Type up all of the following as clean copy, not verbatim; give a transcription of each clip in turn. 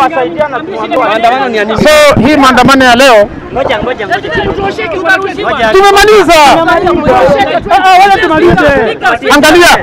So hii maandamano ya leo tumemaliza. Angalia.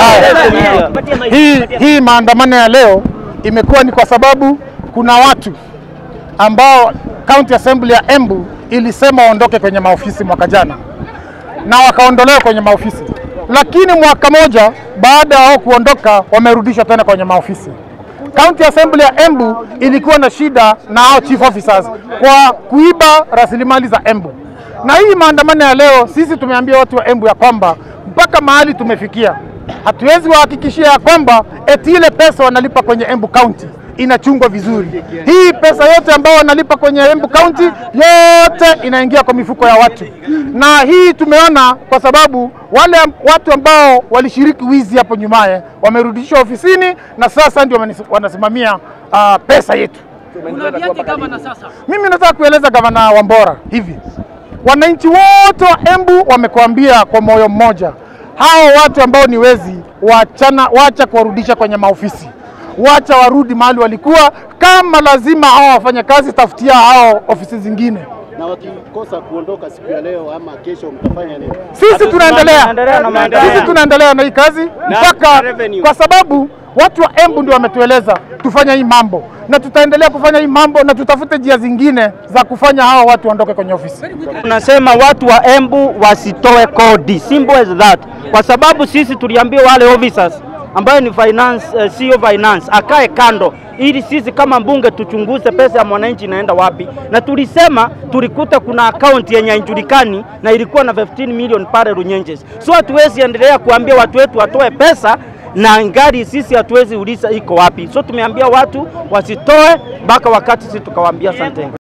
Hii maandamano ya leo imekuwa ni kwa sababu kuna watu ambao County Assembly ya Embu ilisema waondoke kwenye maofisi mwaka jana na wakaondolewa kwenye maofisi, lakini mwaka moja baada ya kuondoka wamerudishwa tena kwenye maofisi. County Assembly ya Embu ilikuwa na shida na hao chief officers kwa kuiba rasilimali za Embu. Na hii maandamano ya leo sisi tumeambia watu wa Embu ya kwamba mpaka mahali tumefikia hatuwezi wahakikishia ya kwamba eti ile pesa wanalipa kwenye Embu County inachungwa vizuri. Hii pesa yote ambao wanalipa kwenye Embu County yote inaingia kwa mifuko ya watu. Na hii tumeona kwa sababu wale watu ambao walishiriki wizi hapo nyumaye wamerudishwa ofisini na sasa ndio wanasimamia pesa yetu. Mimi nataka kueleza gavana Wambora hivi. Wananchi wote wa Embu wamekuambia kwa moyo mmoja, hao watu ambao ni wezi wacha kuwarudisha kwenye maofisi. Wacha warudi mahali walikuwa, kama lazima hao wafanya kazi tafutia hao ofisi zingine. Na wakikosa kuondoka siku ya leo ama kesho mtafanya nini? Sisi tunaendelea na hii kazi mpaka, kwa sababu watu wa Embu ndio wametueleza tufanya hii mambo, na tutaendelea kufanya hii mambo na tutafute njia zingine za kufanya hao watu waondoke kwenye ofisi. Tunasema watu wa Embu wasitoe kodi, simple as that, kwa sababu sisi tuliambia wale officers ambayo ni finance, CEO finance akae kando ili sisi kama mbunge tuchunguze pesa ya mwananchi inaenda wapi. Na tulisema tulikuta kuna account yenye haijulikani na ilikuwa na 15 million pale Runyenjes. So hatuwezi endelea kuambia watu wetu watoe pesa na ngari sisi hatuwezi uliza iko wapi. So tumeambia watu wasitoe mpaka wakati sisi tukawaambia asante.